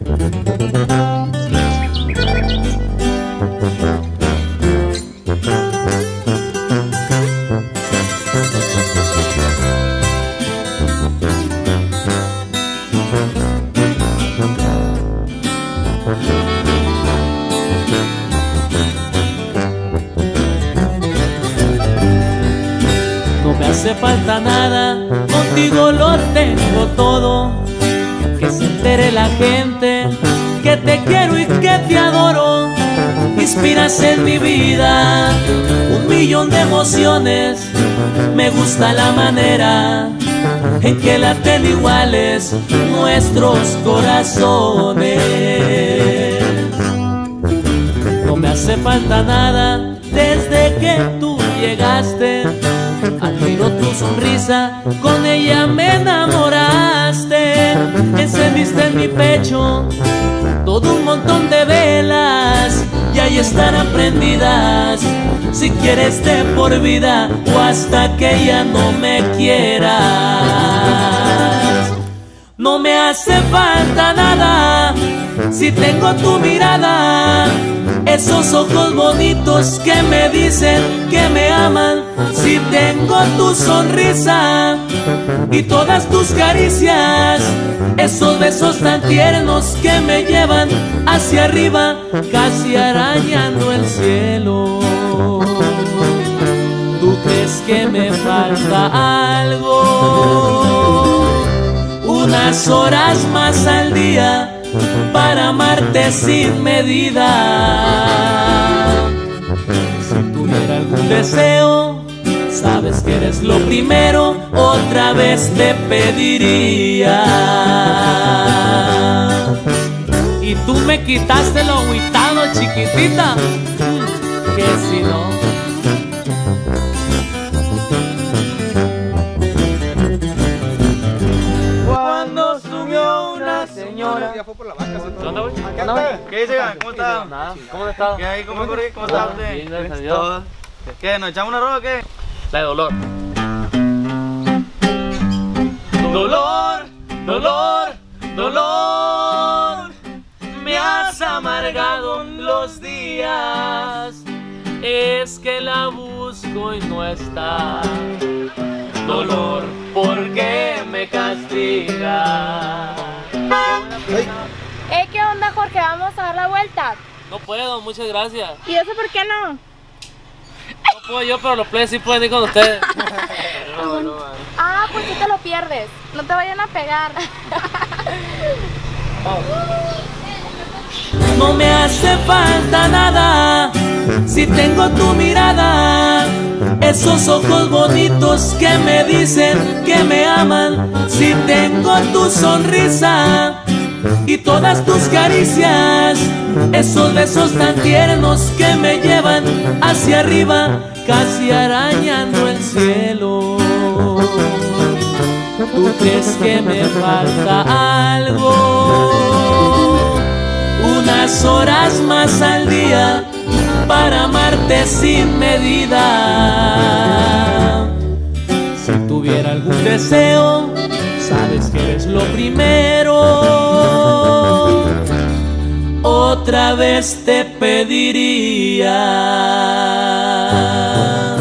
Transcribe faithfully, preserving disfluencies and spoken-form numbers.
No me hace falta nada, contigo lo tengo todo. Que se entere la gente que te quiero y que te adoro. Inspiras en mi vida un millón de emociones. Me gusta la manera en que laten iguales nuestros corazones. No me hace falta nada desde que tú llegaste. Admiro tu sonrisa, con ella me enamoraste. Encendiste en mi pecho todo un montón de velas y ahí estarán prendidas, si quieres de por vida o hasta que ya no me quieras. No me hace falta nada si tengo tu mirada, esos ojos bonitos que me dicen que me aman. Si tengo tu sonrisa y todas tus caricias, esos besos tan tiernos que me llevan hacia arriba, casi arañando el cielo. ¿Tú crees que me falta algo? Unas horas más al día para amarte sin medida. Si tuviera algún deseo, sabes que eres lo primero, otra vez te pediría. Y tú me quitaste lo agüitado, chiquitita, que si no. Cuando subió una señora. Ya fue por la vaca. ¿Qué onda, güey? ¿Qué dice? ¿Cómo está? Nada, ¿cómo has estado? ¿Qué hay? ¿Cómo corrí? ¿Cómo está usted? Bien, gracias a Dios. ¿Qué? ¿Nos echamos una ropa o qué? La de dolor. Dolor, dolor, dolor, me has amargado los días. Es que la busco y no está. Dolor, ¿por qué me castiga? Eh, ¿qué onda, Jorge? ¿Vamos a dar la vuelta? No puedo, muchas gracias. ¿Y eso por qué no? No puedo yo, pero los plebes sí pueden ir con ustedes. No, no, Ah, pues tú te lo pierdes. No te vayan a pegar. No me hace falta nada si tengo tu mirada, esos ojos bonitos que me dicen que me aman. Si tengo tu sonrisa y todas tus caricias, esos besos tan tiernos que me llevan hacia arriba, casi arañando el cielo. ¿Tú crees que me falta algo? Unas horas más al día para amarte sin medida. Si tuviera algún deseo, sabes que eres lo primero, otra vez te pediría.